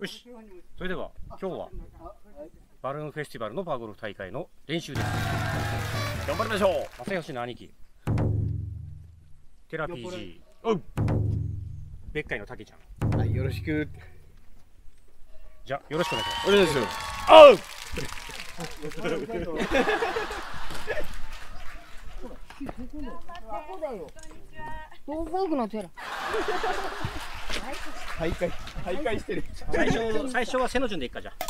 よし、それでは今日はバルーンフェスティバルのパーゴルフ大会の練習です。頑張りましょう。正義の兄貴テラピー G、 別海のたけちゃん、 はい、よろしく。 じゃあよろしくお願いします。 お願いします。 あうどこ行くのテラ。 大会してる。 最初は背の順でいっか。じゃあ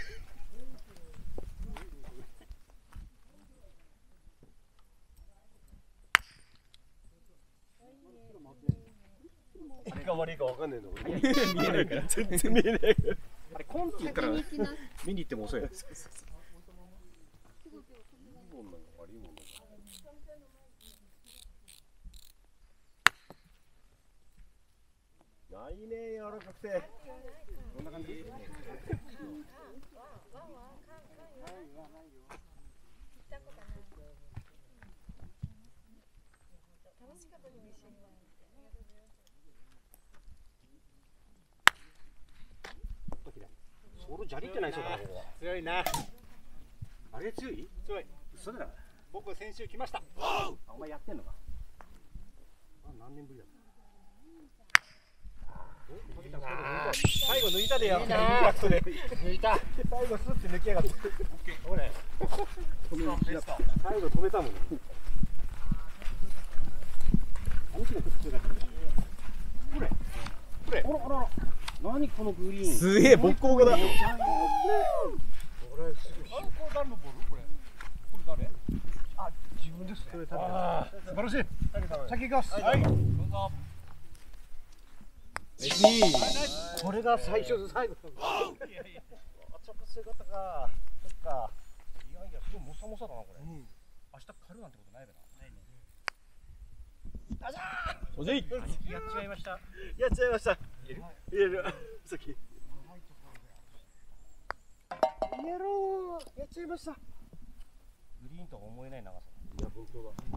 誰が悪いかわかんないの。 見えないから全然見えないから。あれコンって言ったら見に行っても遅い。 ないね、柔らかくて。こんな感じ。 ソロ砂利ってないそうだな。ここは強いな。 あれ強い？ 強い。 嘘だよ。 僕先週来ました。 お前やってんのか。何年ぶりだ。 最後抜いたでよ。抜いた。 最後スッて抜きやがって。ほれ。最後止めたもん。 兄貴の靴が。これ。あら。何このグリーン。 すげえ勃興がだ。これすごい。これ誰のボール？これ誰？あ、自分ですね。素晴らしい。先行きます。はい。どうぞ。これが最初で最後。ちょっとそういうことか。そっか。 いやすごいモサモサだなこれ。明日狩るなんてことないべな。ないね。あじゃー。 おじい。 やっちゃいました。 やっちゃいました。入れる。先。やろう。やっちゃいました。 グリーンとは思えない長さ。 いや本当だ。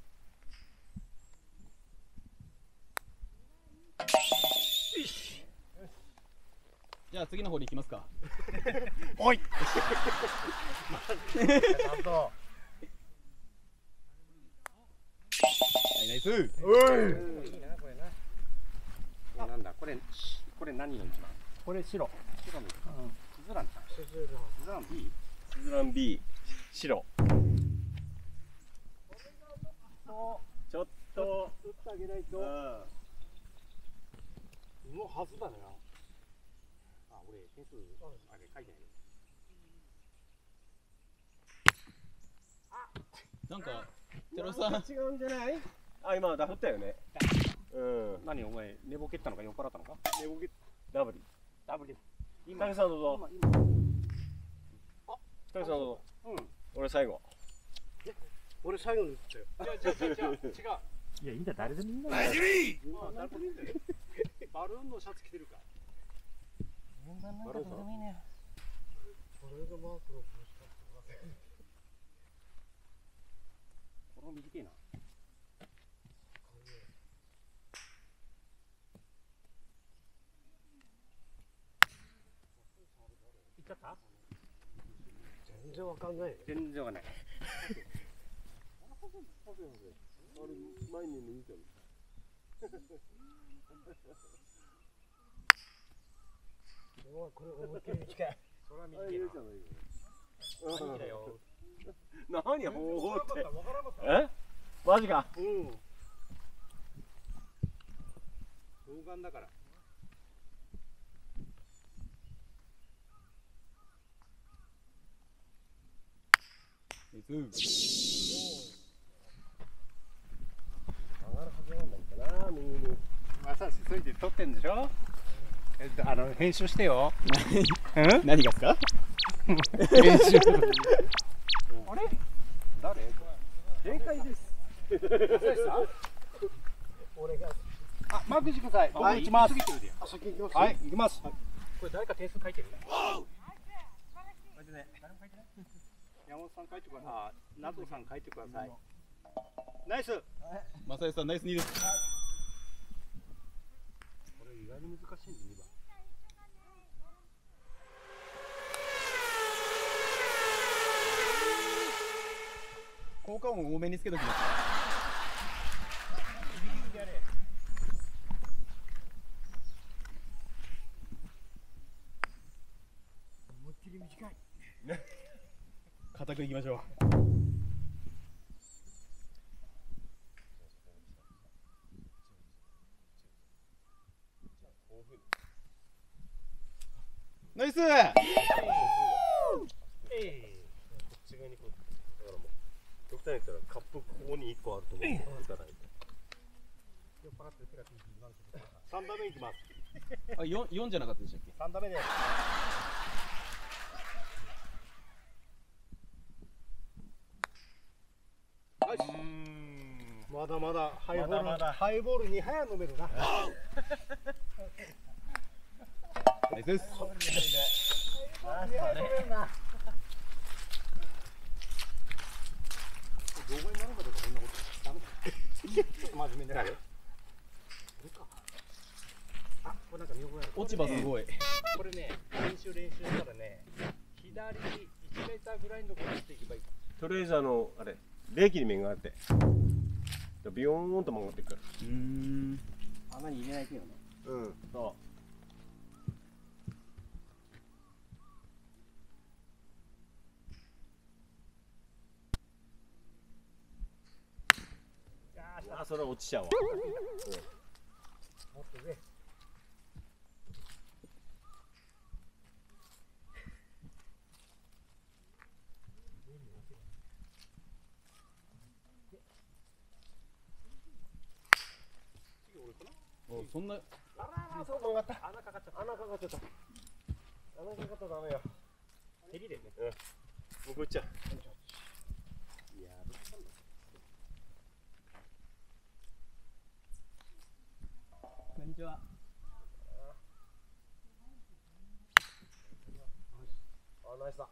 じゃあ次の方に行きますか。 おい。 ちゃんと。はい、ナイス。 いいなこれな。なんだこれ何の一番？ これ白。 白の。スズランか。スズラン B。 スズラン B。白。ちょっと。打ってあげないと。のはずだね。 あ、俺点数あれ書いてない。 なんかテロさん違うんじゃない？あ、今ダフったよね。 何お前寝ぼけったのか酔っ払ったのか？ 寝ぼけダブル。 今影さんどうぞ。影さんどうぞ。俺最後。 俺最後に打ったよ。 違う。 いやいいんだ誰でもいいんだ。 大丈夫。誰でもいいんだよ。バルーンのシャツ着てるか。 バルーンどうでもいいね。 これがマークの帽子か。 これも短いな。いっちゃった？ 全然わかんない。 全然わかんない。 あれ前に抜いてる。これ思いっきり短い。 それは短いな。兄貴だよ。 何ほーって。え？マジか。 老眼だから。まさしそいで撮ってんでしょ。編集してよ。 何がですか？ 編集。 あれ？誰？正解です。俺が。 あ、マークしてください。僕打ちます。 あ、先行きます。 はい、行きます。これ誰か点数書いてる？書いてね。誰も書いてない。山本さん書いてください。あ、ナトさん書いてください。ナイス。 正義さんナイス2です。 これ意外に難しいね、2番。 コーン多めにつけときます。 思いっきり短い。 固くいきましょう。ナイス。 こっち側にこう、だからもう極端に言ったらカップここに1個あると思う。打たないと。3打目いきます。 あ、4じゃなかったでしたっけ。 3打目で。まだまだハイボール、ハイボール2杯は飲めるな。 ナイスです。 どこになるかとかそんなことダメだ。ちょっと真面目になる。あ、これなんか見覚えある。 落ち葉すごい。 これね、練習したらね、左1メーターぐらいのところにしていけばいい。とりあえずあれ、冷気に面があって、ビヨーンと曲がっていくから。 穴に入れないけどね。 うん、そう。あ、それ落ちちゃうわ。もっと上。 お、そんな。 あら、そうか、分かった。穴かかっちゃった。穴かかっちゃった。穴かかったらダメよ。ヘリでね。うん。向こう行っちゃう。いや、どうしたんだ。 こんにちは。 あ、ナイスだ。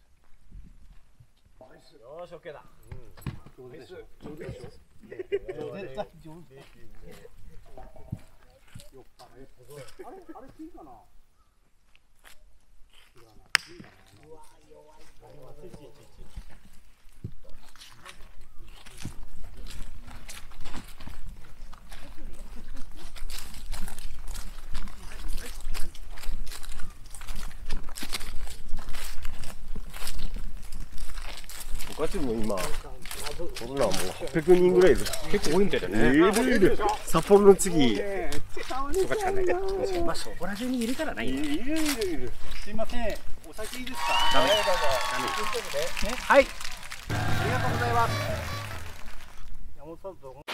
ナイス。よーし、オッケーだ。うん。上手でしょ。上手でしょ。絶対上手。よっぱね。あれ金かな。違うな。金かな。うわ、弱い。おかしいもん今、俺らもう800人ぐらいいる。結構多いみたいだね。いる。札幌の次とかしかないから。まあそこら中にいるからない。いる。すいません。お酒いいですか？ダメ。はい。ありがとうございます。山本さんと。